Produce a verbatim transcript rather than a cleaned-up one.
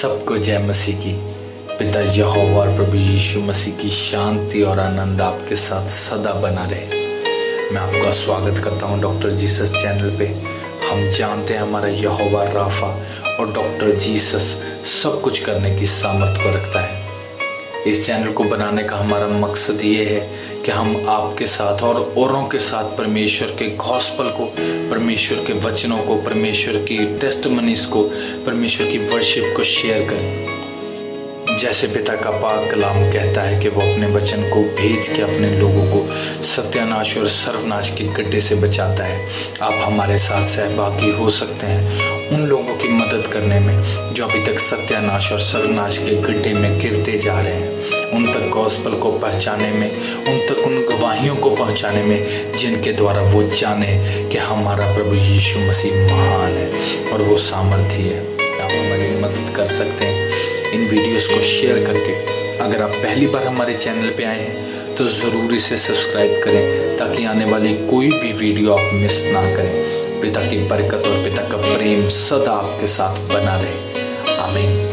सबको जय मसीह की। पिता यहोवा और प्रभु यीशु मसीह की शांति और आनंद आपके साथ सदा बना रहे। मैं आपका स्वागत करता हूं डॉक्टर जीसस चैनल पे। हम जानते हैं हमारा यहोवा राफा और डॉक्टर जीसस सब कुछ करने की सामर्थ्य को रखता है। इस चैनल को बनाने का हमारा मकसद ये है कि हम आपके साथ और औरों के साथ परमेश्वर के गॉस्पल को, परमेश्वर के वचनों को, परमेश्वर की टेस्टमनीज को, परमेश्वर की वर्शिप को शेयर करें। जैसे पिता का पाक कलाम कहता है कि वो अपने वचन को भेज के अपने लोगों को सत्यानाश और सर्वनाश के गड्ढे से बचाता है। आप हमारे साथ सहभागी हो सकते हैं उन लोगों की मदद करने में जो अभी तक सत्यानाश और सर्वनाश के गड्ढे में गिरते जा रहे हैं, उन तक गॉस्पल को पहुंचाने में, उन तक उन गवाहियों को पहुंचाने में जिनके द्वारा वो जाने कि हमारा प्रभु यीशु मसीह महान है और वो सामर्थ्य है। आप हमारी मदद कर सकते हैं इन वीडियोस को शेयर करके। अगर आप पहली बार हमारे चैनल पे आए हैं तो ज़रूर इसे सब्सक्राइब करें ताकि आने वाली कोई भी वीडियो आप मिस ना करें। पिता की बरकत और पिता का प्रेम सदा आपके साथ बना रहे। आमीन।